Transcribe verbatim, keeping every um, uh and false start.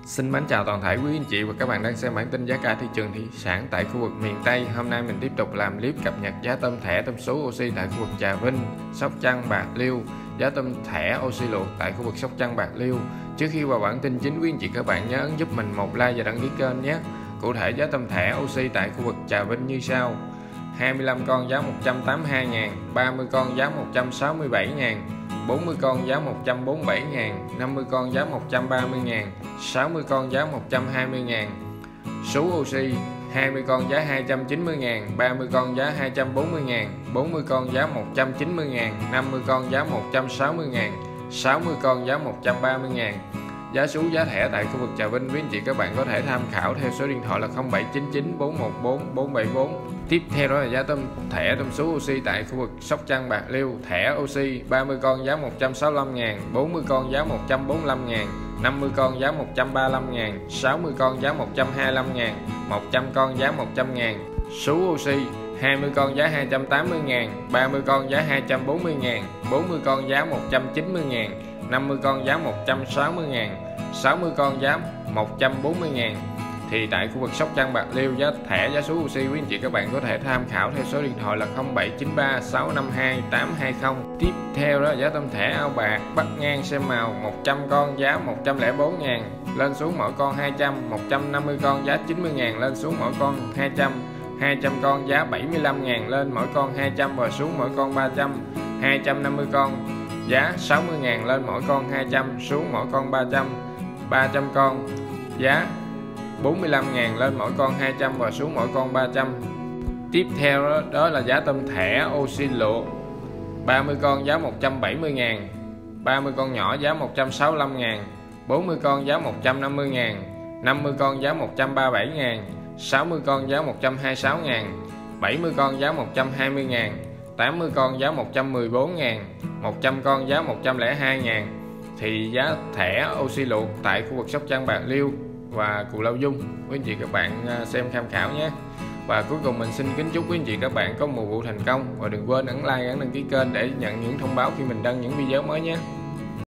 Xin mến chào toàn thể quý anh chị và các bạn đang xem bản tin giá cả thị trường thủy sản tại khu vực miền Tây. Hôm nay mình tiếp tục làm clip cập nhật giá tôm thẻ, tôm sú oxy tại khu vực Trà Vinh, Sóc Trăng, Bạc Liêu, giá tôm thẻ oxy luộc tại khu vực Sóc Trăng, Bạc Liêu. Trước khi vào bản tin chính, quý anh chị các bạn nhớ ấn giúp mình một like và đăng ký kênh nhé. Cụ thể giá tôm thẻ oxy tại khu vực Trà Vinh như sau: hai mươi lăm con giá một trăm tám mươi hai ngàn, ba mươi con giá một trăm sáu mươi bảy ngàn, bốn mươi con giá một trăm bốn mươi bảy ngàn, năm mươi con giá một trăm ba mươi ngàn, sáu mươi con giá một trăm hai mươi ngàn. Sú oxy hai mươi con giá hai trăm chín mươi ngàn, ba mươi con giá hai trăm bốn mươi ngàn, bốn mươi con giá một trăm chín mươi ngàn, năm mươi con giá một trăm sáu mươi ngàn, sáu mươi con giá một trăm ba mươi ngàn. Giá sú giá thẻ tại khu vực Trà Vinh, quý anh chị các bạn có thể tham khảo theo số điện thoại là không bảy chín chín bốn một bốn bốn bảy bốn. Tiếp theo đó là giá tôm thẻ, tôm sú oxy tại khu vực Sóc Trăng, Bạc Liêu. Thẻ oxy ba mươi con giá một trăm sáu mươi lăm ngàn, bốn mươi con giá một trăm bốn mươi lăm ngàn, năm mươi con giá một trăm ba mươi lăm ngàn, sáu mươi con giá một trăm hai mươi lăm ngàn, một trăm con giá một trăm ngàn. Sú oxy hai mươi con giá hai trăm tám mươi ngàn, ba mươi con giá hai trăm bốn mươi ngàn, bốn mươi con giá một trăm chín mươi ngàn, năm mươi con giá một trăm sáu mươi ngàn, sáu mươi con giá một trăm bốn mươi ngàn. Thì tại khu vực Sóc Trăng, Bạc Liêu, giá thẻ, giá sú oxy quý anh chị các bạn có thể tham khảo theo số điện thoại là không bảy chín ba sáu năm hai tám hai không. Tiếp theo đó là giá tôm thẻ ao bạc bắt ngang xem màu một trăm con giá một trăm lẻ bốn ngàn, lên xuống mỗi con hai trăm, một trăm năm mươi con giá chín mươi ngàn, lên xuống mỗi con hai trăm, hai trăm con giá bảy mươi lăm ngàn, lên mỗi con hai trăm và xuống mỗi con ba trăm, hai trăm năm mươi con giá sáu mươi ngàn, lên mỗi con hai trăm, xuống mỗi con ba trăm, ba trăm con giá bốn mươi lăm ngàn, lên mỗi con hai trăm và xuống mỗi con ba trăm. Tiếp theo đó, đó là giá tôm thẻ oxy luộc ba mươi con giá một trăm bảy mươi ngàn, ba mươi con nhỏ giá một trăm sáu mươi lăm ngàn, bốn mươi con giá một trăm năm mươi ngàn, năm mươi con giá một trăm ba mươi bảy ngàn, sáu mươi con giá một trăm hai mươi sáu ngàn, bảy mươi con giá một trăm hai mươi ngàn, tám mươi con giá một trăm mười bốn ngàn, một trăm con giá một trăm lẻ hai ngàn. Thì giá thẻ oxy luộc tại khu vực Sóc Trăng, Bạc Liêu và Cù Lao Dung, quý anh chị các bạn xem tham khảo nhé. Và cuối cùng mình xin kính chúc quý anh chị các bạn có mùa vụ thành công, và đừng quên ấn like, ấn đăng ký kênh để nhận những thông báo khi mình đăng những video mới nhé.